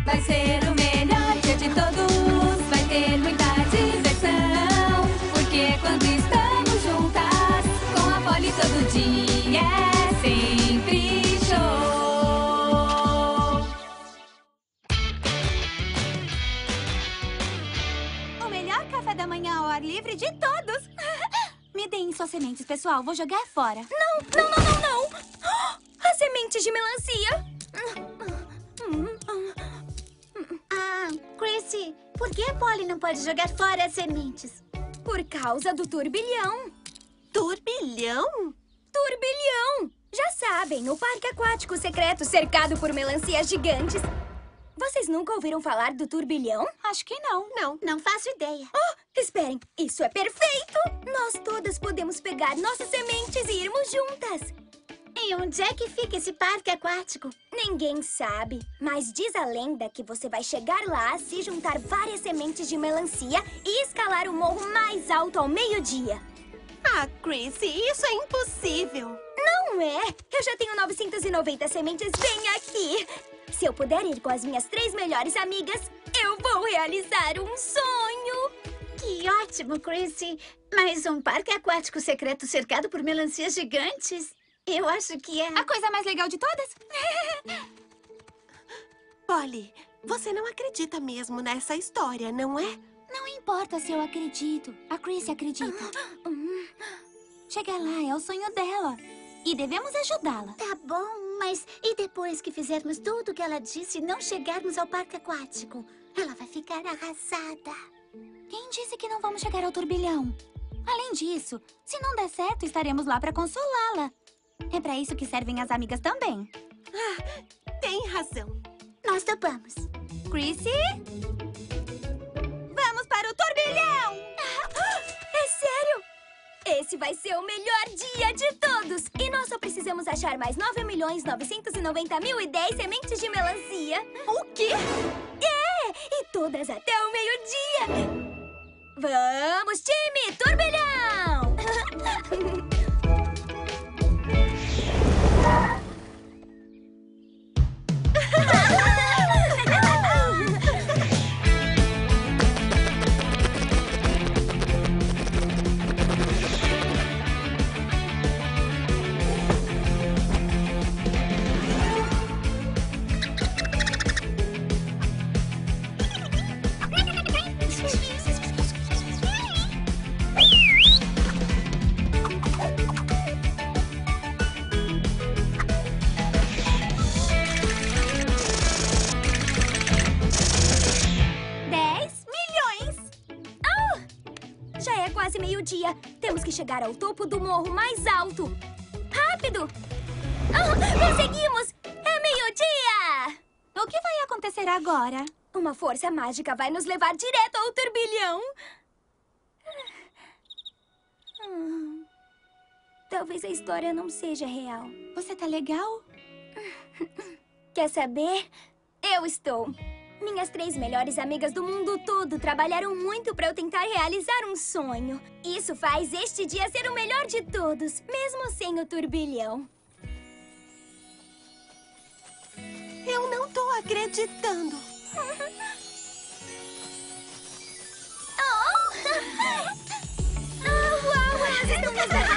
Vai ser o melhor dia de todos. Vai ter muita diversão. Porque quando estamos juntas, com a Polly todo dia é sempre show. O melhor café da manhã ao ar livre de todos. Me deem suas sementes, pessoal. Vou jogar fora. Não! As sementes de melancia! Chrissy, por que a Polly não pode jogar fora as sementes? Por causa do turbilhão! Turbilhão? Turbilhão! Já sabem, o parque aquático secreto cercado por melancias gigantes. Vocês nunca ouviram falar do turbilhão? Acho que não. Não faço ideia. Esperem, isso é perfeito! Nós todas podemos pegar nossas sementes e irmos juntas. E onde é que fica esse parque aquático? Ninguém sabe, mas diz a lenda que você vai chegar lá, se juntar várias sementes de melancia e escalar o morro mais alto ao meio-dia. Chrissy, isso é impossível. Não é? Eu já tenho 990 sementes bem aqui. Se eu puder ir com as minhas 3 melhores amigas, eu vou realizar um sonho. Que ótimo, Chrissy. Mas um parque aquático secreto cercado por melancias gigantes? Eu acho que é... A coisa mais legal de todas? Polly, você não acredita mesmo nessa história, não é? Não importa se eu acredito. A Chrissy acredita. Chegar lá é o sonho dela. E devemos ajudá-la. Tá bom, mas e depois que fizermos tudo o que ela disse e não chegarmos ao parque aquático? Ela vai ficar arrasada. Quem disse que não vamos chegar ao turbilhão? Além disso, se não der certo, estaremos lá para consolá-la. É para isso que servem as amigas também. Tem razão. Nós topamos. Chrissy? Vamos para o turbilhão! É sério? Esse vai ser o melhor dia de todos! E nós só precisamos achar mais 9.990.010 sementes de melancia. O quê? E todas até o meio-dia! Vamos, time! Turbilhão! Meio-dia. Temos que chegar ao topo do morro mais alto. Rápido! Conseguimos! É meio-dia! O que vai acontecer agora? Uma força mágica vai nos levar direto ao turbilhão. Talvez a história não seja real. Você tá legal? Quer saber? Eu estou. Minhas 3 melhores amigas do mundo todo trabalharam muito para eu tentar realizar um sonho. Isso faz este dia ser o melhor de todos, mesmo sem o turbilhão. Eu não tô acreditando. Uau, elas estão